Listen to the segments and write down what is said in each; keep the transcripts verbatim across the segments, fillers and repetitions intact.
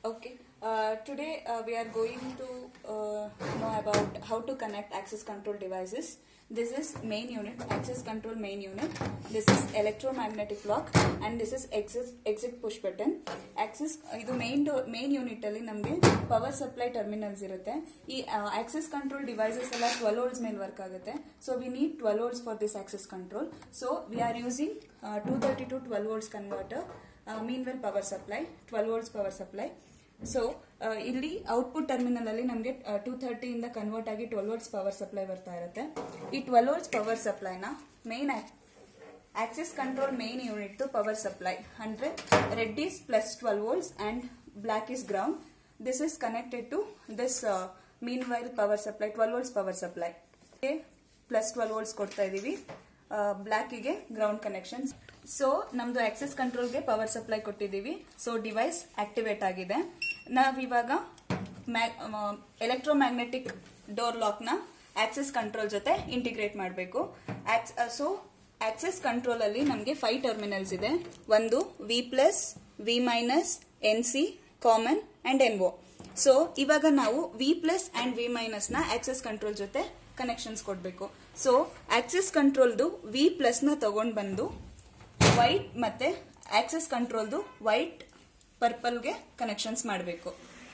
Okay, uh, today uh, we are going to uh, know about how to connect access control devices. This is main unit, access control main unit. This is electromagnetic lock and this is exit, exit push button. Access idu main main unit alli namge power supply terminals irutte. Ee uh, access control devices alla twelve volts mele work agutte. So we need twelve volts for this access control. So we are using uh, two thirty-two twelve volts converter. Uh, meanwhile power supply twelve volts power supply. So ಇಲ್ಲಿ output terminal ಅಲ್ಲಿ ನಮಗೆ two thirty ಇಂದ convert ಆಗಿ twelve volts power supply ಬರ್ತಾ ಇರುತ್ತೆ. ಈ twelve volts power ಸಪ್ಲೈನ main access control main unit power supply ಅಂದ್ರೆ red is plus twelve volts and black is ground. This is connected to this meanwhile power supply twelve volts power supply plus twelve volts ಕೊಡ್ತಾ ಇದೀವಿ, black ಗೆ ground connection. So ನಮ್ದು access ಕಂಟ್ರೋಲ್ಗೆ power supply ಕೊಟ್ಟಿದ್ದೀವಿ. So device activate ಆಗಿದೆ. ನಾವಿವಾಗ electromagnetic door lock ನ access control ಜೊತೆ ಇಂಟಿಗ್ರೇಟ್ ಮಾಡಬೇಕು. ಸೊ ಆಕ್ಸೆಸ್ ಕಂಟ್ರೋಲ್ ಅಲ್ಲಿ ನಮಗೆ ಫೈವ್ ಟರ್ಮಿನಲ್ಸ್ ಇದೆ. ಒಂದು V plus, V minus, N C, common and N O. So ಇವಾಗ ನಾವು V plus and V minus ನ ಆಕ್ಸೆಸ್ ಕಂಟ್ರೋಲ್ ಜೊತೆ ಕನೆಕ್ಷನ್ಸ್ ಕೊಡಬೇಕು. ಸೊ ಆಕ್ಸೆಸ್ ಕಂಟ್ರೋಲ್ದು ವಿ ಪ್ಲಸ್ ನ ತಗೊಂಡ್ ಬಂದು ವೈಟ್ ಮತ್ತೆ ಆಕ್ಸೆಸ್ ಕಂಟ್ರೋಲ್ದು ವೈಟ್ ಪರ್ಪಲ್ ಗೆ ಕನೆಕ್ಷನ್ಸ್ ಮಾಡಬೇಕು.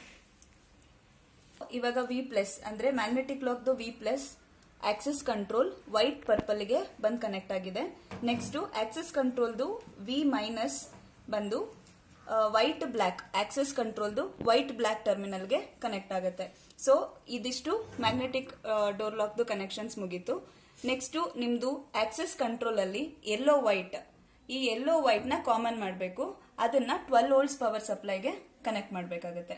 ಇವಾಗ ವಿ ಪ್ಲಸ್ ಅಂದ್ರೆ magnetic lock V plus access control white purple ಗೆ ಬಂದು ಕನೆಕ್ಟ್ ಆಗಿದೆ. ನೆಕ್ಸ್ಟ್ ಆಕ್ಸೆಸ್ ಕಂಟ್ರೋಲ್ದು ವಿ ಮೈನಸ್ ಬಂದು ವೈಟ್ ಬ್ಲಾಕ್ ಆಕ್ಸೆಸ್ ಕಂಟ್ರೋಲ್ದು ವೈಟ್ ಬ್ಲಾಕ್ ಟರ್ಮಿನಲ್ ಗೆ ಕನೆಕ್ಟ್ ಆಗುತ್ತೆ. ಸೊ ಇದಿಷ್ಟು ಮ್ಯಾಗ್ನೆಟಿಕ್ ಡೋರ್ ಲಾಕ್ ಕನೆಕ್ಷನ್ಸ್ ಮುಗೀತು. ನೆಕ್ಸ್ಟ್ ನಿಮ್ದು ಆಕ್ಸೆಸ್ ಕಂಟ್ರೋಲ್ ಅಲ್ಲಿ ಯೆಲ್ಲೋ ವೈಟ್, ಈ ಯೆಲ್ಲೋ ವೈಟ್ ನ ಕಾಮನ್ ಮಾಡಬೇಕು. ಅದನ್ನ ಟ್ವೆಲ್ವ್ ವೋಲ್ಟ್ಸ್ ಪವರ್ ಸಪ್ಲೈಗೆ ಕನೆಕ್ಟ್ ಮಾಡಬೇಕಾಗುತ್ತೆ.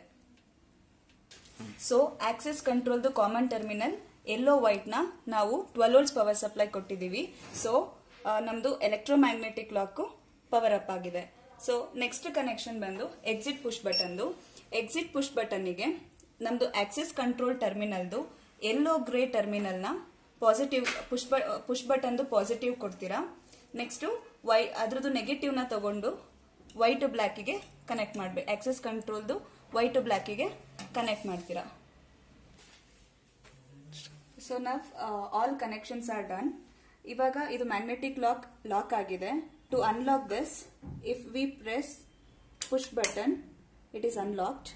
ಸೊ ಆಕ್ಸೆಸ್ ಕಂಟ್ರೋಲ್ದು ಕಾಮನ್ ಟರ್ಮಿನಲ್ ಯೆಲ್ಲೋ ವೈಟ್ ನ ನಾವು ಟ್ವೆಲ್ವ್ ವೋಲ್ಟ್ಸ್ ಪವರ್ ಸಪ್ಲೈ ಕೊಟ್ಟಿದ್ದೀವಿ. ಸೊ ನಮ್ದು ಎಲೆಕ್ಟ್ರೋಮ್ಯಾಗ್ನೆಟಿಕ್ ಲಾಕ್ ಪವರ್ ಅಪ್ ಆಗಿದೆ. ಸೊ ನೆಕ್ಸ್ಟ್ ಕನೆಕ್ಷನ್ ಬಂದು exit push button. Exit push button ಗೆ ನಮ್ದು ಆಕ್ಸೆಸ್ ಕಂಟ್ರೋಲ್ ಟರ್ಮಿನಲ್ದು ಯೆಲ್ಲೋ ಗ್ರೇ ಟರ್ಮಿನಲ್ ನ positive push push button positive ಕೊಡ್ತೀರಾ. ನೆಕ್ಸ್ಟ್ ವೈ ಅದ್ರದ್ದು ನೆಗೆಟಿವ್ ನ ತಗೊಂಡು ವೈಟ್ ಬ್ಲಾಕ್ ಗೆ ಕನೆಕ್ಟ್ ಮಾಡ್ಬೇಕು. ಆಕ್ಸೆಸ್ ಕಂಟ್ರೋಲ್ದು ವೈಟ್ ಬ್ಲಾಕ್ ಗೆ ಕನೆಕ್ಟ್ ಮಾಡ್ತೀರಾ. ಸೊ ನಾವ್ ಆಲ್ ಕನೆಕ್ಷನ್ಸ್ ಆರ್ ಡನ್. ಇವಾಗ ಇದು ಮ್ಯಾಗ್ನೆಟಿಕ್ ಲಾಕ್ ಲಾಕ್ ಆಗಿದೆ. To unlock this, if we press push button, it is unlocked.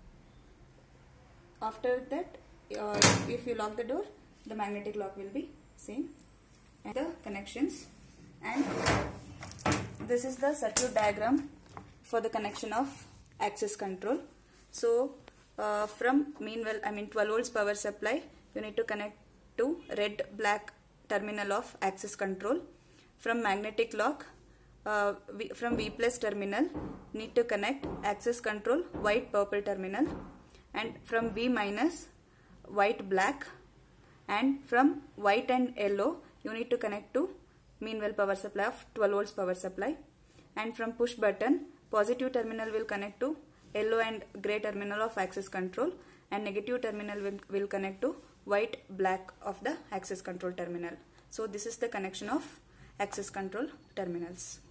After that, if you lock the door, the magnetic lock will be same. And the connections, and this is the circuit diagram for the connection of access control. So uh, from meanwhile I mean twelve volts power supply, you need to connect to red black terminal of access control. From magnetic lock, uh, v, from V plus terminal need to connect access control white purple terminal, and from V minus white black, and from white and yellow you need to connect to meanwhile power supply of twelve volts power supply. And from push button, positive terminal will connect to yellow and gray terminal of access control, and negative terminal will, will connect to white black of the access control terminal. So this is the connection of access control terminals.